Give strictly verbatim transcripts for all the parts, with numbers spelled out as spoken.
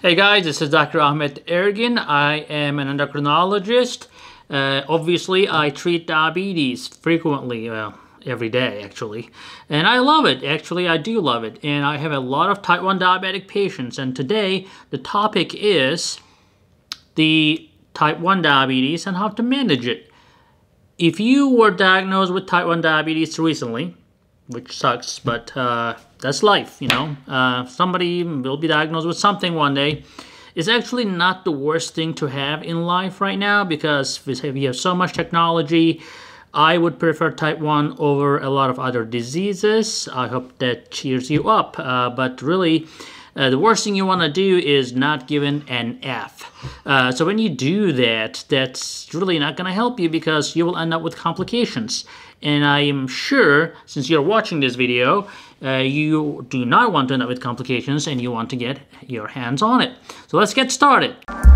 Hey guys, this is Doctor Ahmet Ergin. I am an endocrinologist. Uh, obviously, I treat diabetes frequently, well, every day actually. And I love it, actually, I do love it. And I have a lot of type one diabetic patients. And today, the topic is the type one diabetes and how to manage it. If you were diagnosed with type one diabetes recently, which sucks, but uh, that's life, you know. Uh, somebody will be diagnosed with something one day. It's actually not the worst thing to have in life right now because we have so much technology. I would prefer type one over a lot of other diseases. I hope that cheers you up. Uh, but really, uh, the worst thing you want to do is not given an F. Uh, so when you do that, that's really not going to help you because you will end up with complications. And I am sure, since you're watching this video, uh, you do not want to end up with complications and you want to get your hands on it. So let's get started.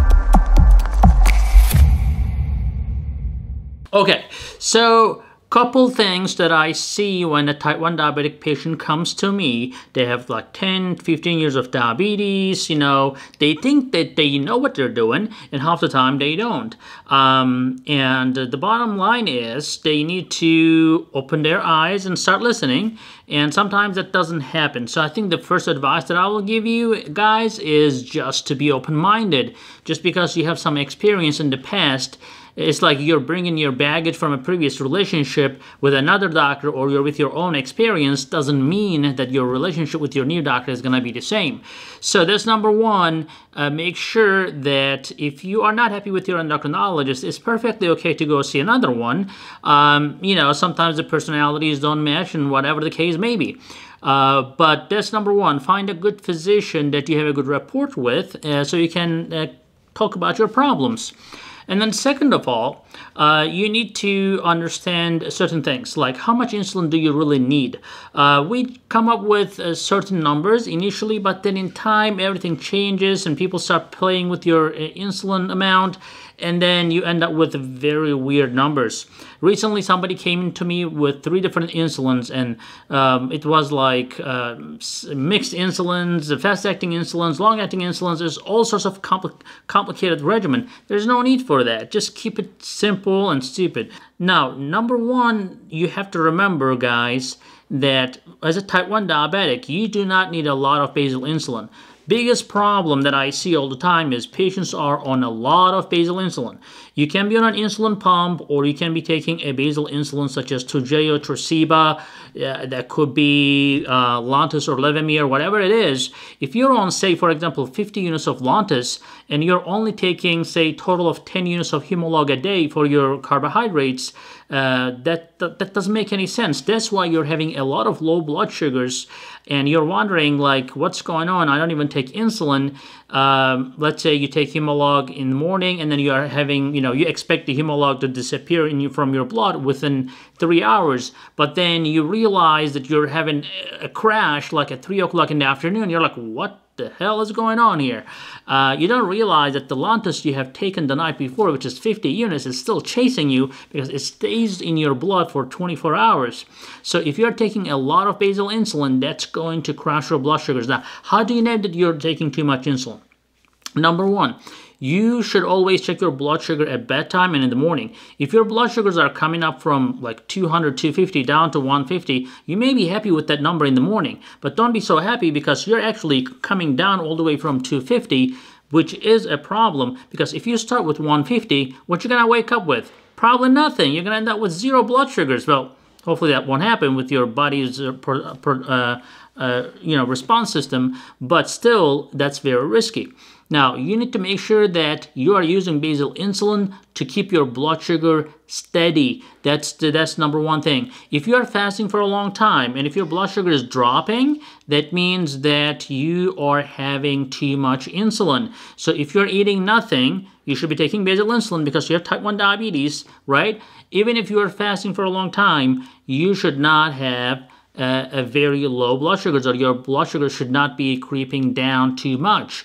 Okay, so couple things that I see when a type one diabetic patient comes to me. They have like ten, fifteen years of diabetes, you know, they think that they know what they're doing, and half the time they don't. Um, and the bottom line is they need to open their eyes and start listening, and sometimes that doesn't happen. So I think the first advice that I will give you guys is just to be open-minded. Just because you have some experience in the past, it's like you're bringing your baggage from a previous relationship with another doctor, or you're with your own experience, doesn't mean that your relationship with your new doctor is going to be the same. So that's number one. Uh, make sure that if you are not happy with your endocrinologist, it's perfectly okay to go see another one. Um, you know, sometimes the personalities don't match and whatever the case may be. Uh, but that's number one. Find a good physician that you have a good rapport with uh, so you can uh, talk about your problems. And then second of all, uh, you need to understand certain things, like how much insulin do you really need? Uh, we come up with uh, certain numbers initially, but then in time, everything changes and people start playing with your uh, insulin amount, and then you end up with very weird numbers. Recently, somebody came to me with three different insulins, and um, it was like uh, mixed insulins, fast-acting insulins, long-acting insulins. There's all sorts of compl complicated regimen. There's no need for that. Just keep it simple and stupid. Now, number one, you have to remember, guys, that as a type one diabetic, you do not need a lot of basal insulin. Biggest problem that I see all the time is patients are on a lot of basal insulin. You can be on an insulin pump, or you can be taking a basal insulin such as Toujeo, Tresiba, uh, that could be uh, Lantus or Levemir, whatever it is. If you're on, say, for example, fifty units of Lantus, and you're only taking, say, total of ten units of Humalog a day for your carbohydrates, uh, that, that, that doesn't make any sense. That's why you're having a lot of low blood sugars, and you're wondering, like, what's going on? I don't even take insulin. Um, let's say you take Humalog in the morning, and then you are having, you know, you expect the Humalog to disappear in you from your blood within three hours, but then you realize that you're having a crash like at three o'clock in the afternoon. You're like, what the hell is going on here? Uh, you don't realize that the Lantus you have taken the night before, which is fifty units, is still chasing you because it stays in your blood for twenty-four hours. So if you're taking a lot of basal insulin, that's going to crash your blood sugars. Now, how do you know that you're taking too much insulin? Number one, you should always check your blood sugar at bedtime and in the morning. If your blood sugars are coming up from like two hundred, two fifty down to one fifty, you may be happy with that number in the morning. But don't be so happy because you're actually coming down all the way from two fifty, which is a problem because if you start with one fifty, what you're going to wake up with? Probably nothing. You're going to end up with zero blood sugars. Well, hopefully that won't happen with your body's uh, per, per, uh, uh, you know, response system, but still, that's very risky. Now, you need to make sure that you are using basal insulin to keep your blood sugar steady. That's the, that's number one thing. If you are fasting for a long time and if your blood sugar is dropping, that means that you are having too much insulin. So if you're eating nothing, you should be taking basal insulin because you have type one diabetes, right? Even if you are fasting for a long time, you should not have uh, a very low blood sugars, or your blood sugar should not be creeping down too much.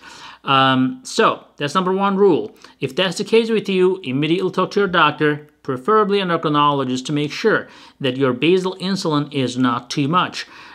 Um, so that's number one rule. If that's the case with you, immediately talk to your doctor, preferably an endocrinologist, to make sure that your basal insulin is not too much.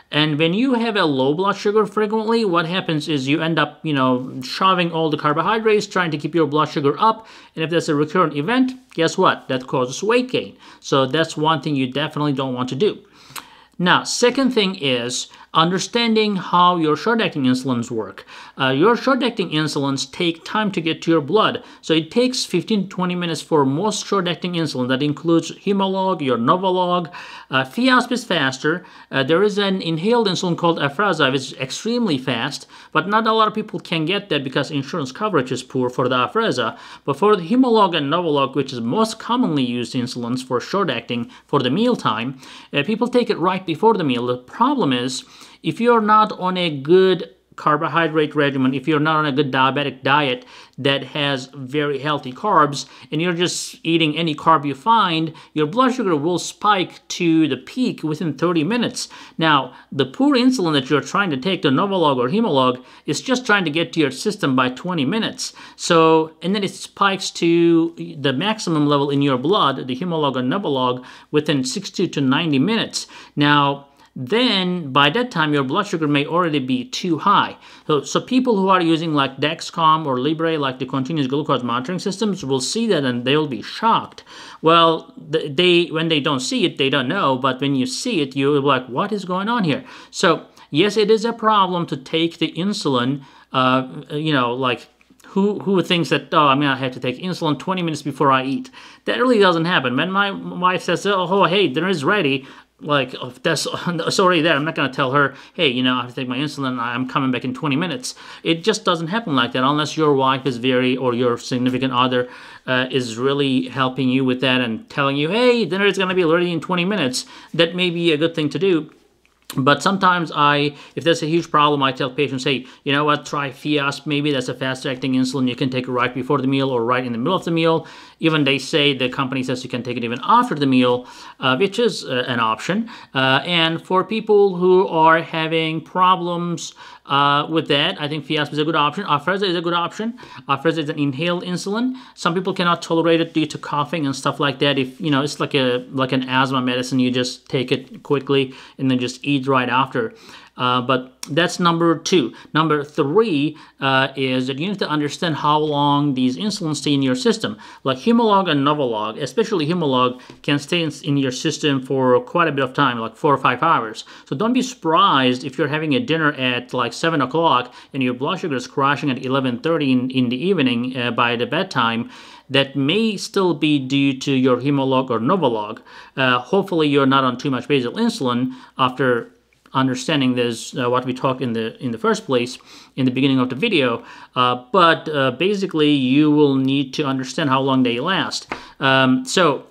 And when you have a low blood sugar frequently, what happens is you end up, you know, shoving all the carbohydrates, trying to keep your blood sugar up. And if there's a recurrent event, guess what? That causes weight gain. So that's one thing you definitely don't want to do. Now, second thing is understanding how your short-acting insulins work. Uh, your short-acting insulins take time to get to your blood. So it takes fifteen to twenty minutes for most short-acting insulin. That includes Humalog, your Novolog. Uh, Fiasp is faster. Uh, there is an inhaled insulin called Afrezza, which is extremely fast, but not a lot of people can get that because insurance coverage is poor for the Afrezza. But for the Humalog and Novolog, which is most commonly used insulins for short-acting for the mealtime, uh, people take it right before the meal. The problem is, if you're not on a good carbohydrate regimen, if you're not on a good diabetic diet that has very healthy carbs, and you're just eating any carb you find, your blood sugar will spike to the peak within thirty minutes. Now, the poor insulin that you're trying to take, the Novolog or Humalog, is just trying to get to your system by twenty minutes. So, and then it spikes to the maximum level in your blood, the Humalog or Novolog, within sixty to ninety minutes. Now, then by that time your blood sugar may already be too high. So, so people who are using like Dexcom or Libre, like the continuous glucose monitoring systems, will see that and they'll be shocked. Well, they when they don't see it, they don't know, but when you see it, you're like, what is going on here? So yes, it is a problem to take the insulin, uh, you know, like Who, who thinks that, oh, I'm going to have to take insulin twenty minutes before I eat? That really doesn't happen. When my wife says, oh, hey, dinner is ready, like, oh, that's it's already there. I'm not going to tell her, hey, you know, I have to take my insulin, I'm coming back in twenty minutes. It just doesn't happen like that unless your wife is very, or your significant other uh, is really helping you with that and telling you, hey, dinner is going to be ready in twenty minutes. That may be a good thing to do. But sometimes I, if there's a huge problem, I tell patients, hey, you know what, try Fiasp, maybe that's a fast-acting insulin. You can take it right before the meal or right in the middle of the meal. Even they say, the company says you can take it even after the meal, uh, which is uh, an option. Uh, and for people who are having problems uh, with that, I think Fiasp is a good option. Afrezza is a good option. Afrezza is an inhaled insulin. Some people cannot tolerate it due to coughing and stuff like that. If, you know, it's like a like an asthma medicine. You just take it quickly and then just eat right after. Uh, but that's number two. Number three uh, is that you need to understand how long these insulins stay in your system. Like Humalog and Novolog, especially Humalog, can stay in, in your system for quite a bit of time, like four or five hours. So don't be surprised if you're having a dinner at like seven o'clock and your blood sugar is crashing at eleven thirty in, in the evening uh, by the bedtime. That may still be due to your Humalog or Novolog. Uh, hopefully you're not on too much basal insulin after understanding this, uh, what we talked in the in the first place in the beginning of the video, uh, but uh, basically you will need to understand how long they last. Um, so,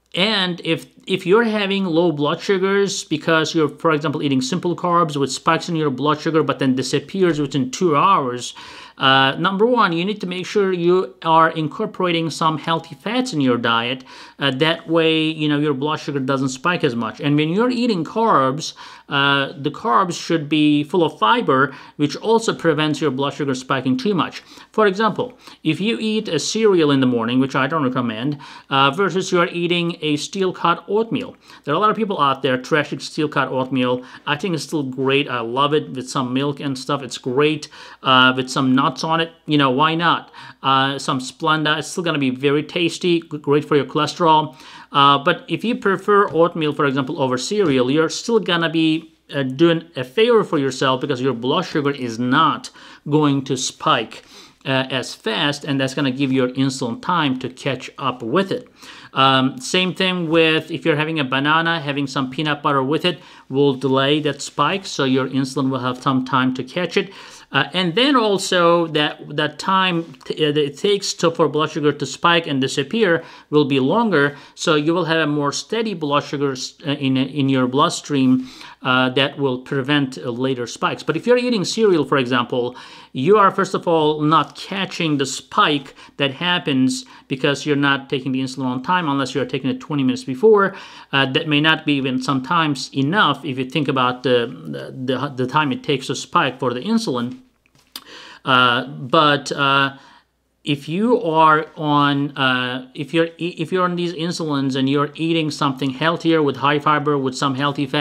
and if if you're having low blood sugars because you're, for example, eating simple carbs with spikes in your blood sugar but then disappears within two hours, Uh, number one, you need to make sure you are incorporating some healthy fats in your diet. Uh, that way, you know, your blood sugar doesn't spike as much. And when you're eating carbs, uh, the carbs should be full of fiber, which also prevents your blood sugar spiking too much. For example, if you eat a cereal in the morning, which I don't recommend, uh, versus you're eating a steel-cut oatmeal. There are a lot of people out there trashing steel-cut oatmeal. I think it's still great. I love it with some milk and stuff. It's great uh, with some nuts on it. You know, why not? Uh, some Splenda. It's still going to be very tasty, great for your cholesterol. Uh, but if you prefer oatmeal, for example, over cereal, you're still going to be uh, doing a favor for yourself because your blood sugar is not going to spike uh, as fast, and that's going to give your insulin time to catch up with it. Um, same thing with if you're having a banana, having some peanut butter with it will delay that spike, so your insulin will have some time to catch it. Uh, and then also that that time t uh, that it takes to, for blood sugar to spike and disappear will be longer, so you will have a more steady blood sugar uh, in in your bloodstream uh, that will prevent uh, later spikes. But if you're eating cereal, for example, you are first of all not catching the spike that happens because you're not taking the insulin on time unless you're taking it twenty minutes before. Uh, that may not be even sometimes enough if you think about the the, the time it takes to spike for the insulin. Uh, but uh, if you are on, uh, if you're if you're on these insulins and you're eating something healthier with high fiber with some healthy fat,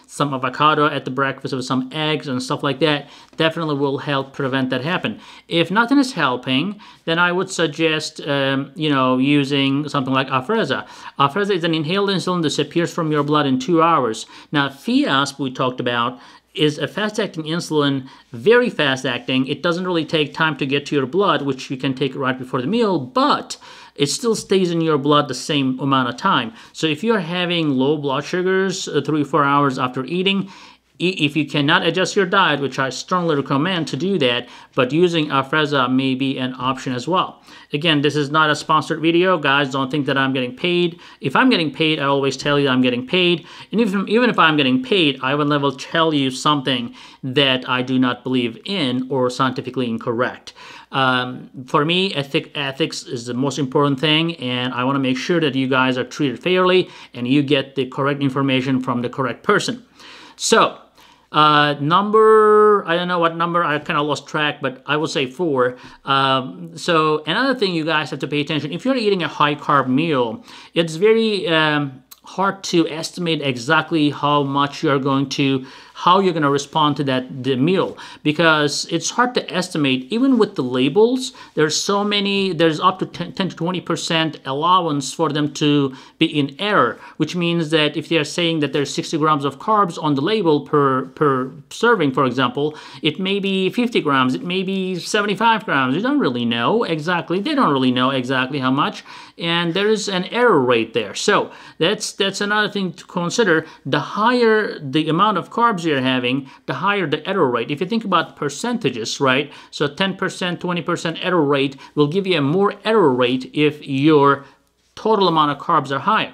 some avocado at the breakfast with some eggs and stuff like that definitely will help prevent that happen. If nothing is helping, then I would suggest, um, you know, using something like Afrezza. Afrezza is an inhaled insulin that disappears from your blood in two hours. Now, Fiasp, we talked about, is a fast-acting insulin, very fast-acting. It doesn't really take time to get to your blood, which you can take right before the meal, but it still stays in your blood the same amount of time. So if you're having low blood sugars uh, three or four hours after eating, if you cannot adjust your diet, which I strongly recommend to do that, but using Afrezza may be an option as well. Again, this is not a sponsored video. Guys, don't think that I'm getting paid. If I'm getting paid, I always tell you I'm getting paid. And even, even if I'm getting paid, I will never tell you something that I do not believe in or scientifically incorrect. Um, for me, ethic, ethics is the most important thing, and I want to make sure that you guys are treated fairly and you get the correct information from the correct person. So, Uh, number, I don't know what number, I kind of lost track, but I will say four. Um, so another thing you guys have to pay attention, if you're eating a high carb meal, it's very um, hard to estimate exactly how much you're going to, how you're going to respond to that the meal, because it's hard to estimate. Even with the labels, there's so many, there's up to ten to twenty percent allowance for them to be in error, which means that if they're saying that there's sixty grams of carbs on the label per per serving, for example, it may be fifty grams, it may be seventy-five grams. You don't really know exactly, they don't really know exactly how much, and there is an error rate there. So that's that's another thing to consider. The higher the amount of carbs you're having, the higher the error rate. If you think about percentages, right? So ten percent, twenty percent error rate will give you a more error rate if your total amount of carbs are higher.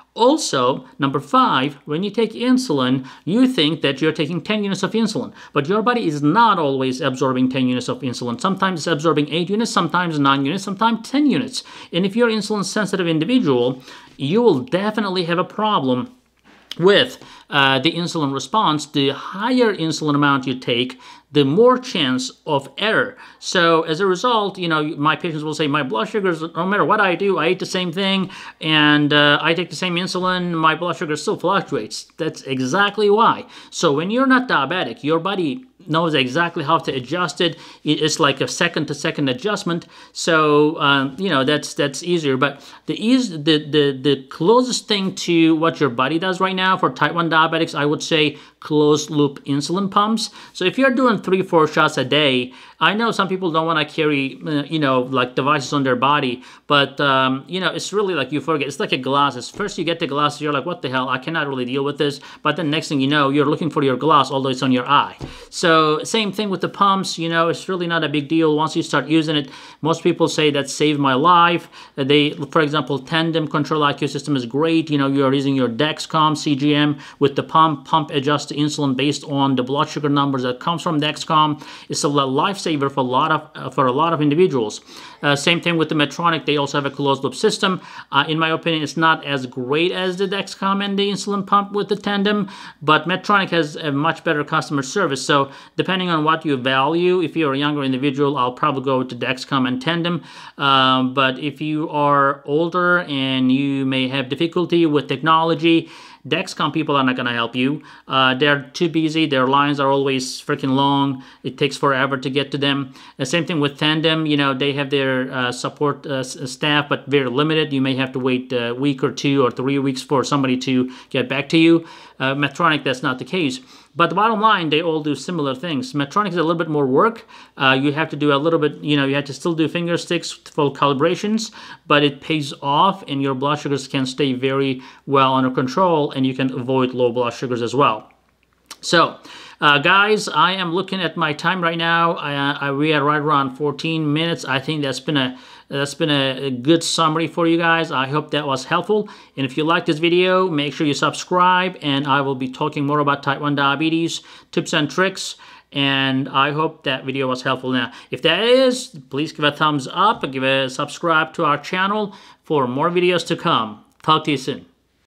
Also, number five, when you take insulin, you think that you're taking ten units of insulin, but your body is not always absorbing ten units of insulin. Sometimes it's absorbing eight units, sometimes nine units, sometimes ten units. And if you're an insulin-sensitive individual, you will definitely have a problem with uh, the insulin response. The higher insulin amount you take, the more chance of error. So as a result, you know, my patients will say, my blood sugars, no matter what I do, I eat the same thing, and uh, I take the same insulin, my blood sugar still fluctuates. That's exactly why. So when you're not diabetic, your body knows exactly how to adjust it. It's like a second-to-second adjustment. So um, you know, that's that's easier. But the ease, the the the closest thing to what your body does right now for type one diabetics, I would say closed-loop insulin pumps. So if you're doing three, four shots a day, I know some people don't want to carry, uh, you know, like devices on their body, but um, you know, it's really like you forget. It's like a glasses. First you get the glasses, you're like, what the hell? I cannot really deal with this. But then next thing you know, you're looking for your glass, although it's on your eye. So same thing with the pumps. You know, it's really not a big deal once you start using it. Most people say that saved my life. They, for example, Tandem Control-I Q system is great. You know, you're using your Dexcom C G M with the pump. Pump adjusts the insulin based on the blood sugar numbers that comes from Dexcom. It's a lifesaver for a lot of uh, for a lot of individuals. Uh, same thing with the Medtronic. They also have a closed loop system. Uh, in my opinion, it's not as great as the Dexcom and the insulin pump with the Tandem, but Medtronic has a much better customer service. So depending on what you value, if you're a younger individual, I'll probably go with the Dexcom and Tandem. Um, but if you are older and you may have difficulty with technology, Dexcom people are not going to help you. Uh, they're too busy. Their lines are always freaking long. It takes forever to get to them. The same thing with Tandem. You know, they have their uh, support uh, staff, but very limited. You may have to wait a week or two or three weeks for somebody to get back to you. Uh, Medtronic, that's not the case. But the bottom line, they all do similar things. Medtronic is a little bit more work. Uh, you have to do a little bit, you know, you have to still do finger sticks for calibrations, but it pays off and your blood sugars can stay very well under control and you can avoid low blood sugars as well. So, uh, guys, I am looking at my time right now. I, I, we are right around fourteen minutes. I think that's been a That's been a, a good summary for you guys. I hope that was helpful. And if you like this video, make sure you subscribe. And I will be talking more about type one diabetes, tips and tricks. And I hope that video was helpful. Now, if that is, please give a thumbs up and give a subscribe to our channel for more videos to come. Talk to you soon.